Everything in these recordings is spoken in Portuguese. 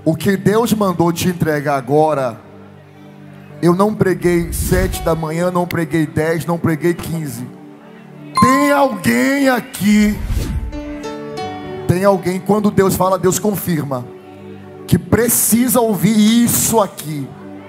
O que Deus mandou te entregar agora, eu não preguei 7 da manhã, não preguei 10, não preguei 15. Tem alguém aqui, quando Deus fala, Deus confirma, que precisa ouvir isso aqui.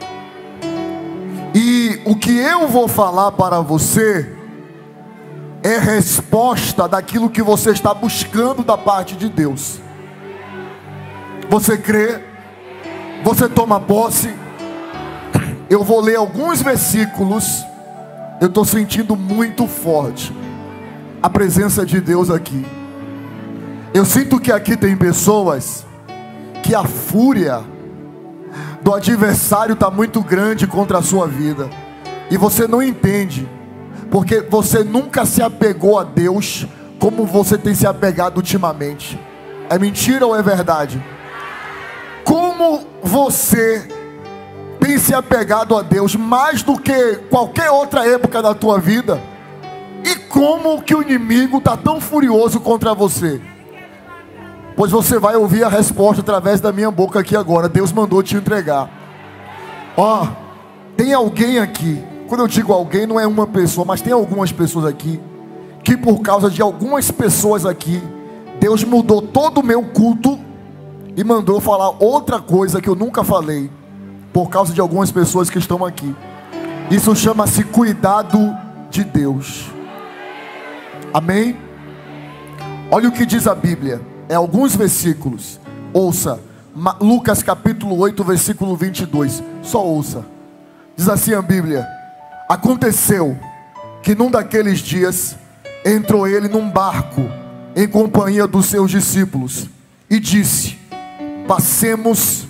E o que eu vou falar para você é resposta daquilo que você está buscando da parte de Deus. Você crê? Você toma posse? Eu vou ler alguns versículos. Eu estou sentindo muito forte a presença de Deus aqui. Eu sinto que aqui tem pessoas que a fúria do adversário está muito grande contra a sua vida, e você não entende, porque você nunca se apegou a Deus como você tem se apegado ultimamente. É mentira ou é verdade? Como você tem se apegado a Deus mais do que qualquer outra época da tua vida, e como que o inimigo está tão furioso contra você? Pois você vai ouvir a resposta através da minha boca aqui agora. Deus mandou te entregar. Ó, tem alguém aqui, quando eu digo alguém, não é uma pessoa, mas tem algumas pessoas aqui, que por causa de algumas pessoas aqui, Deus mudou todo o meu culto e mandou falar outra coisa que eu nunca falei, por causa de algumas pessoas que estão aqui. Isso chama-se cuidado de Deus. Amém? Olha o que diz a Bíblia. É alguns versículos. Ouça, Lucas capítulo 8, versículo 22. Só ouça. Diz assim a Bíblia: aconteceu que num daqueles dias entrou ele num barco em companhia dos seus discípulos e disse: passemos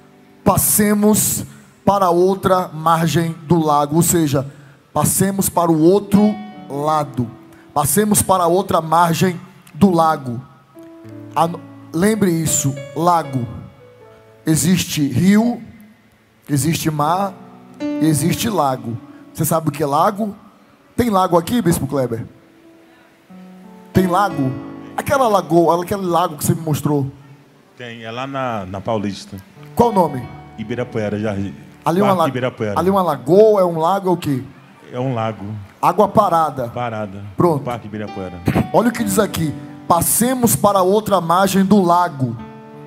para outra margem do lago. Ou seja, passemos para o outro lado, passemos para a outra margem do lago. Lembre isso, lago. Existe rio, existe mar, existe lago. Você sabe o que é lago? Tem lago aqui, Bispo Kleber? Tem lago? Aquela lagoa, aquele lago que você me mostrou. Tem, é lá na Paulista. Qual o nome? Ibirapuera, Jardim. Ali Ibirapuera. Ali uma lagoa, é um lago, é o quê? É um lago. Água parada. Parada. Pronto. Parque Ibirapuera. Olha o que diz aqui: passemos para outra margem do lago.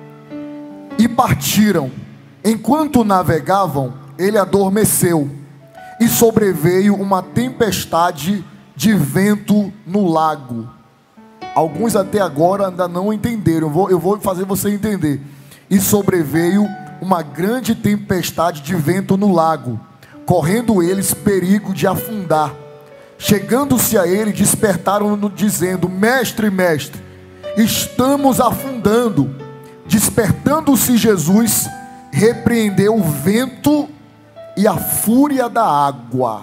E partiram. Enquanto navegavam, ele adormeceu, e sobreveio uma tempestade de vento no lago. Alguns até agora ainda não entenderam. Eu vou fazer você entender. E sobreveio uma grande tempestade de vento no lago, correndo eles perigo de afundar. Chegando-se a ele, despertaram-no dizendo: mestre, mestre, estamos afundando. Despertando-se Jesus, repreendeu o vento e a fúria da água.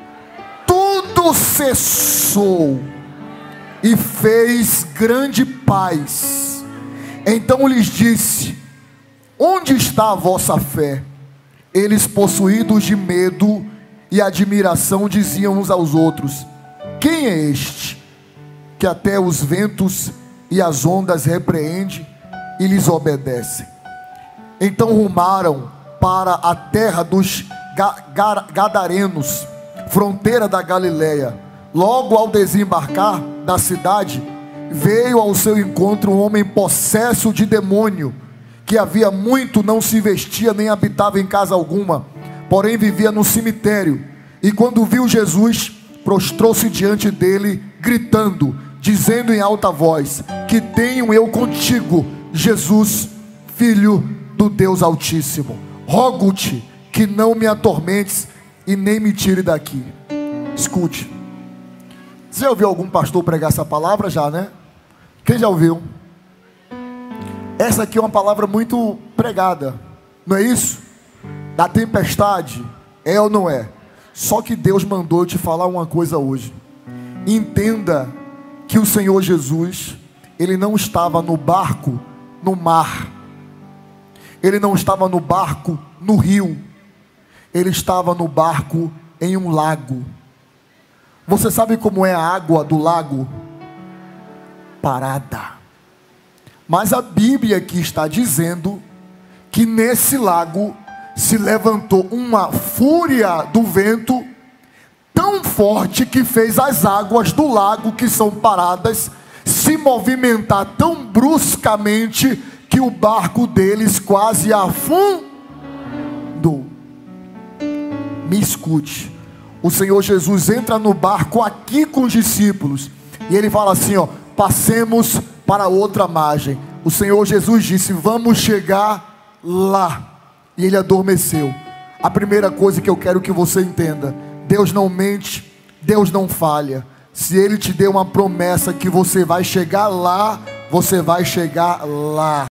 Tudo cessou e fez grande paz. Então lhes disse: onde está a vossa fé? Eles, possuídos de medo e admiração, diziam uns aos outros: quem é este que até os ventos e as ondas repreende e lhes obedecem? Então rumaram para a terra dos Gadarenos, fronteira da Galileia. Logo ao desembarcar da cidade, veio ao seu encontro um homem possesso de demônio, que havia muito não se vestia nem habitava em casa alguma, porém vivia no cemitério. E quando viu Jesus, prostrou-se diante dele, gritando, dizendo em alta voz: que tenho eu contigo, Jesus, Filho do Deus Altíssimo? Rogo-te que não me atormentes e nem me tire daqui. Escute. Você já ouviu algum pastor pregar essa palavra? Já, né? Quem já ouviu? Essa aqui é uma palavra muito pregada, não é isso? Da tempestade, é ou não é? Só que Deus mandou eu te falar uma coisa hoje. Entenda que o Senhor Jesus, Ele não estava no barco, no mar. Ele não estava no barco, no rio. Ele estava no barco, em um lago. Você sabe como é a água do lago? Parada. Mas a Bíblia aqui está dizendo que nesse lago se levantou uma fúria do vento tão forte que fez as águas do lago, que são paradas, se movimentar tão bruscamente que o barco deles quase afundou. Me escute, o Senhor Jesus entra no barco aqui com os discípulos e ele fala assim, ó: passemos para outra margem. O Senhor Jesus disse: vamos chegar lá. E ele adormeceu. A primeira coisa que eu quero que você entenda: Deus não mente, Deus não falha. Se Ele te deu uma promessa que você vai chegar lá, você vai chegar lá.